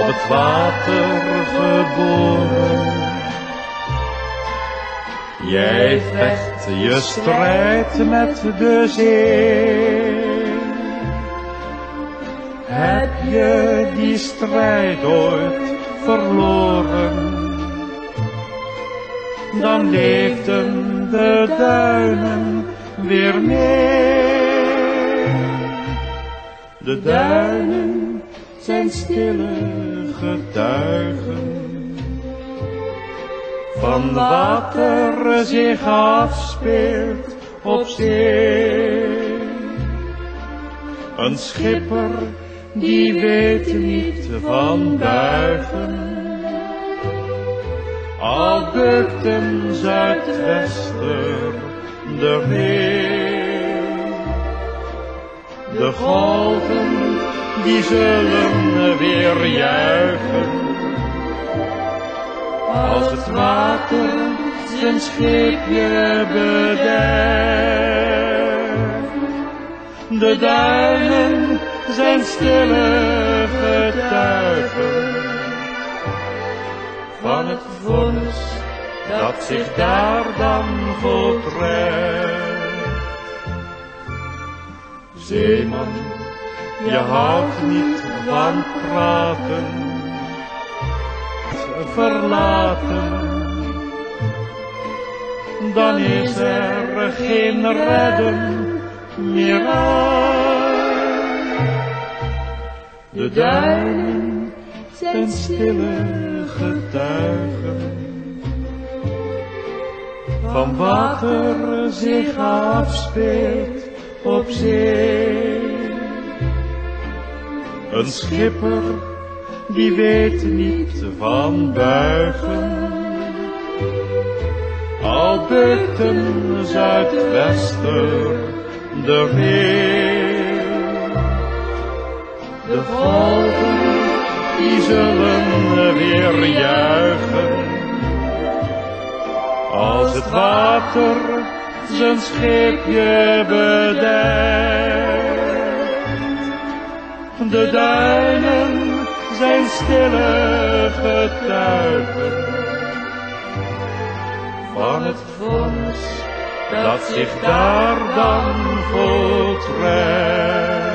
op het water geboren. Jij vecht je strijd met de zee. Heb je die strijd ooit verloren? Dan leefden de duinen weer mee. De duinen zijn stille getuigen van wat er zich afspeelt op zee. Een schipper die weet niet van buigen, al bukt een zuidwester de mee. De golven die zullen weer juichen, als het water zijn scheepje bederft. De duinen zijn stille getuigen van het vonnis dat zich daar dan voltrekt. Zeeman, je houdt niet van praten, verlaten. Dan is er geen redden meer aan. De duinen zijn stille getuigen van wat er zich afspeelt op zee. Een schipper die weet niet van buigen, al bukt een zuidwester de mee. De golven die zullen weer juichen, als het water zijn scheepje bedekt. De duinen zijn stille getuigen van het vonnis dat zich daar dan voltrekt.